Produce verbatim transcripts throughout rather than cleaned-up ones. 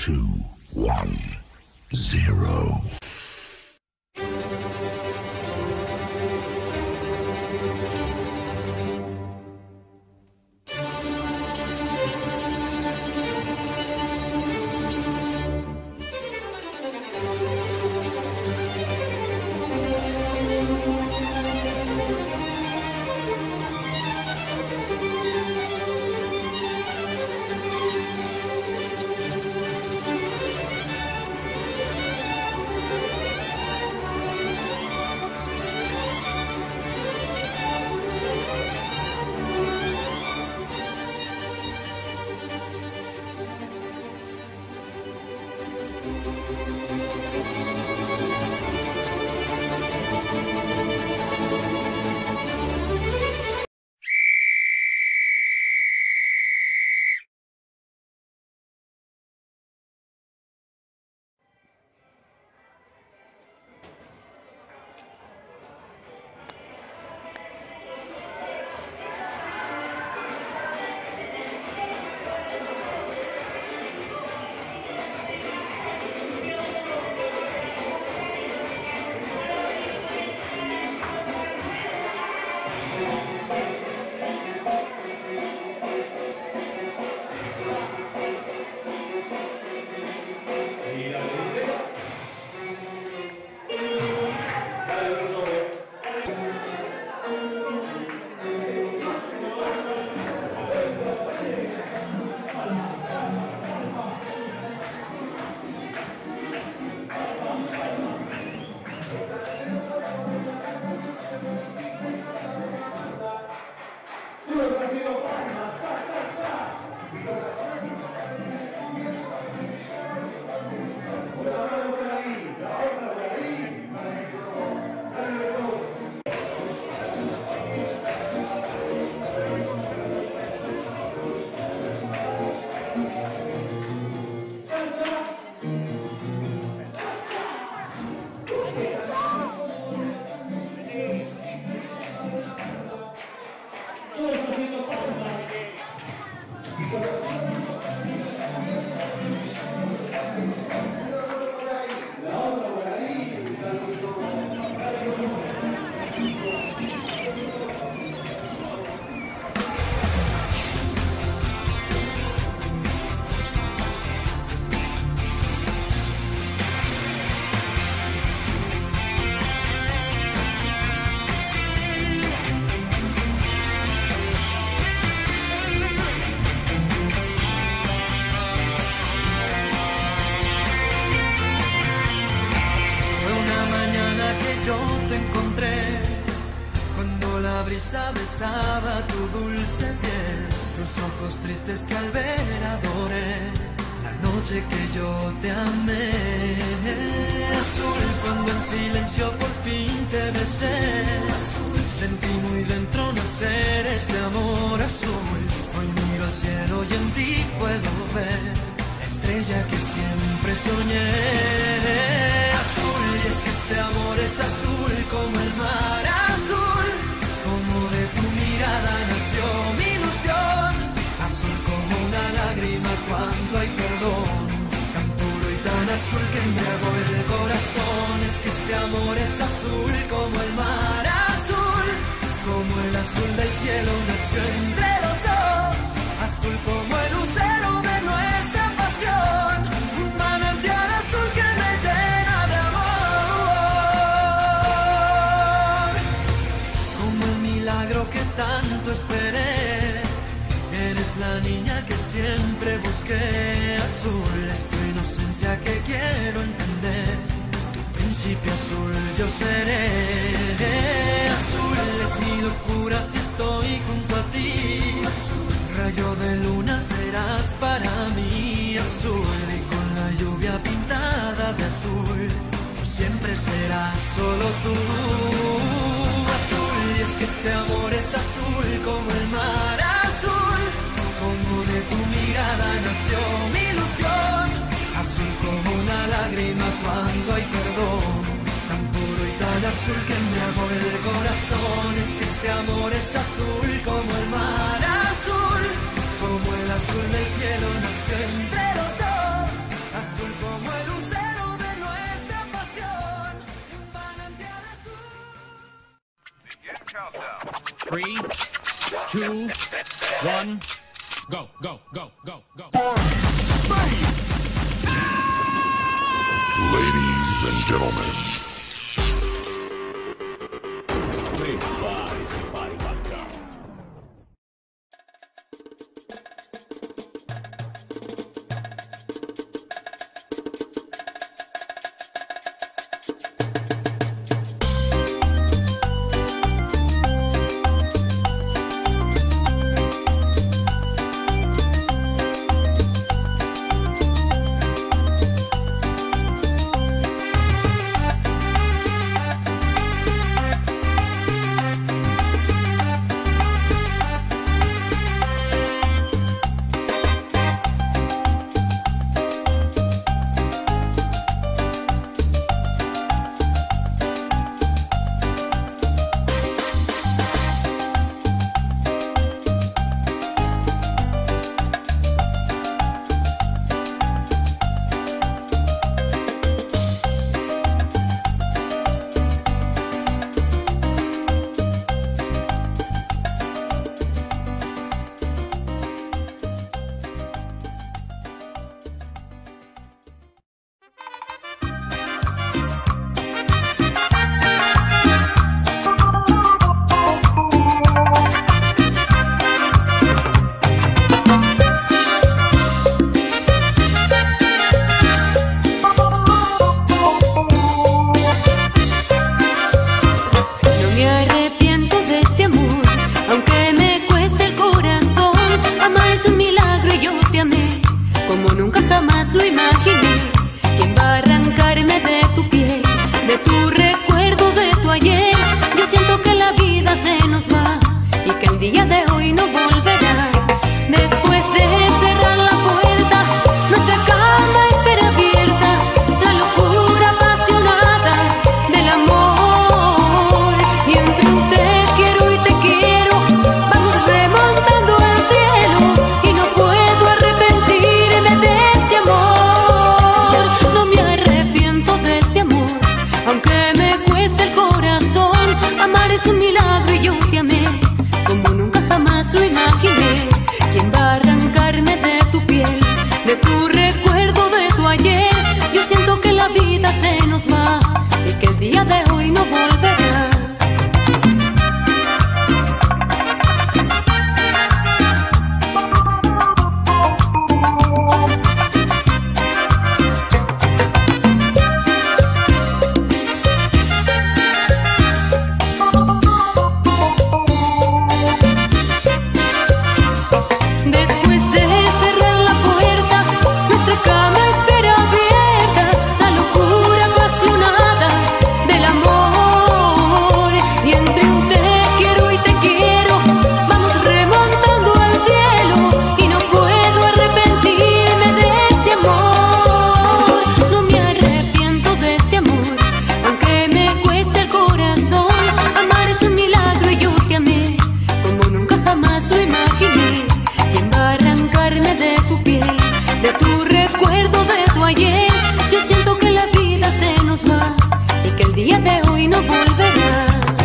two, one, zero. Besaba tu dulce piel, tus ojos tristes que al ver adoré, la noche que yo te amé. Azul, cuando en silencio por fin te besé, azul, sentí muy dentro nacer este amor azul. Hoy miro al cielo y en ti puedo ver la estrella que siempre soñé. Azul, y es que este amor es azul como el mar azul, como de tu mirada nació mi ilusión, azul como una lágrima cuando hay perdón, tan puro y tan azul que embriagó el corazón. Es que este amor es azul como el mar azul, como el azul del cielo nació entre los dos, azul como el lucero de nuestra pasión, un manantial azul que me llena de amor, como el milagro que tanto esperé. Eres la niña que siempre busqué, azul es tu inocencia que quiero entender, tu principio azul yo seré. Azul es mi locura si estoy junto a ti, azul, rayo de luna serás para mí, azul, y con la lluvia pintada de azul, por siempre serás solo tú. Azul, y es que este amor es azul como el mar azul, como de tu mirada nació mi ilusión, azul como una lágrima cuando hay perdón, tan puro y tan azul que embriagó el corazón. Es que este amor es azul como el mar azul, como el azul del cielo nació entre los dos, two, one, go, go, go, go, go. Ladies and gentlemen. Prepare-se para o batão. Jamás lo imaginé. ¿Quién va a arrancarme de tu piel, de tu recuerdo, de tu ayer? Yo siento que la vida se nos va y que el día de hoy no volverá. Después de cerrar la puerta, nuestra cama espera abierta, la locura apasionada del amor. Y entre un te quiero y te quiero vamos remontando al cielo, y no puedo arrepentirme de este amor. No me arrepiento de este amor, aunque me cueste el corazón. Amar es un milagro y yo te amé como nunca jamás lo imaginé. ¿Quién va a arrancarme de tu piel, de tu recuerdo, de tu ayer? Yo siento que la vida se nos va y que el día de hoy no volverá. Después de cerrar la puerta, nuestra cama espera abierta, la locura apasionada del amor. Y entre un te quiero y te quiero vamos remontando al cielo, y no puedo arrepentirme de este amor. No me arrepiento de este amor, aunque me cueste el corazón. Amar es un milagro y yo te amé como nunca jamás lo imaginé. ¿Quién va a arrancarme de tu piel, de tu recuerdo, de tu ayer? Yo siento que la vida se nos va y que el día de hoy no volverá.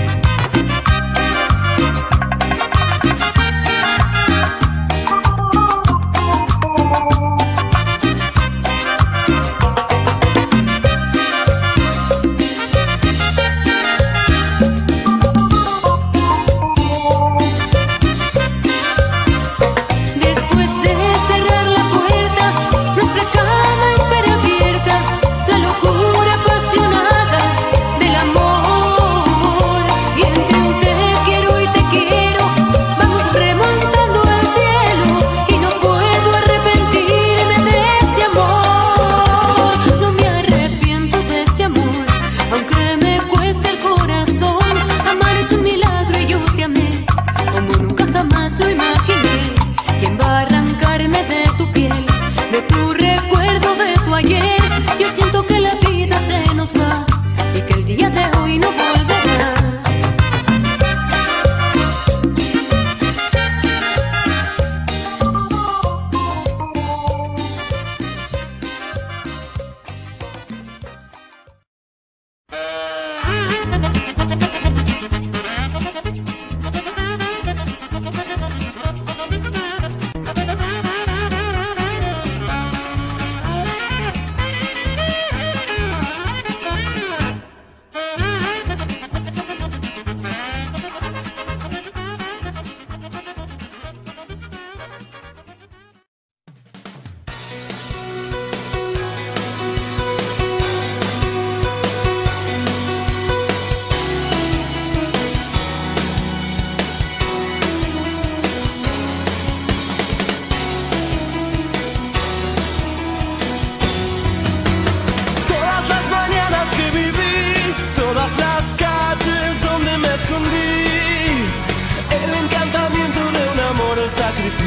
Después de cerrar la puerta, nuestra cama espera abierta, la locura apasionada del amor. Y entre un te quiero y te quiero vamos remontando al cielo, y no puedo arrepentirme de este amor. No me arrepiento de este amor, aunque me cueste el corazón. Amar es un milagro y yo te amé como nunca jamás lo imaginé. ¿Quién va a arrancarme de tu piel, de tu recuerdo, de tu ayer? Yo siento que la vida se nos va y que el día de hoy no volverá.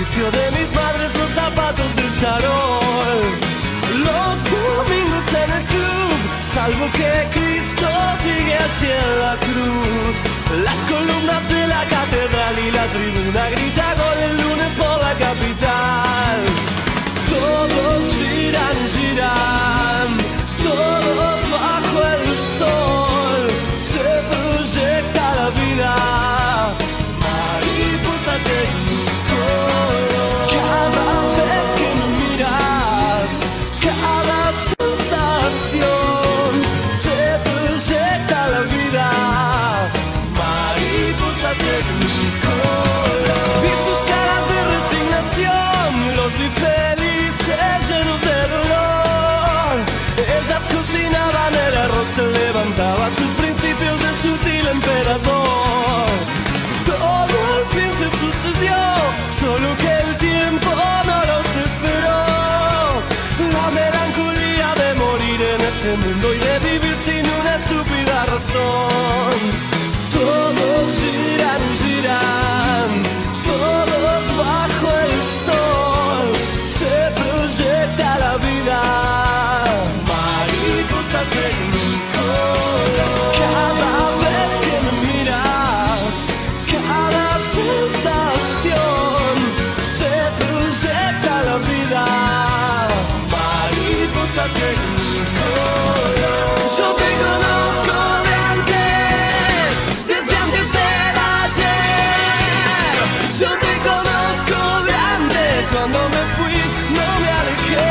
vicio de mis madres, los zapatos del charol. Los domingos en el club, salvo que Cristo sigue allí en la cruz. Las columnas de la catedral y la tribuna grita gol el lunes por la capital. Todos giran, giran, todos bajo el sol. Se proyecta la vida, mariposa tecnicolor. Cada vez que me miras, cada sensación, se proyecta la vida, mariposa tecnicolor. Vi sus caras de resignación, los vi felices, llenos de dolor. Ellas cocinaban el arroz, se levantaba sus principios de sutil emperador. Todo al fin se sucedió, solo que el tiempo no los esperó. La melancolía de morir en este mundo y de vivir sin una estúpida razón. Todos giran, giran, todos bajo el sol. Se proyecta la vida, mariposa tecnicolor. Cada vez que me miras, cada sensación, se proyecta la vida, mariposa tecnicolor. Yo te conozco de antes, desde antes del ayer. Yo te conozco de antes, cuando me fui no me alejé.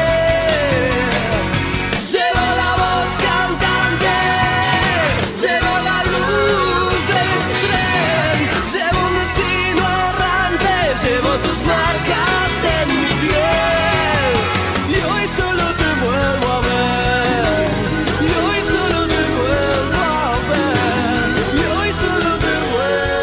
Llevo la voz cantante, llevo la luz del tren, llevo un destino errante, llevo tus marcas en mi piel. Y hoy solo te vuelvo a ver, y hoy solo te vuelvo a ver, y hoy solo te vuelvo a ver.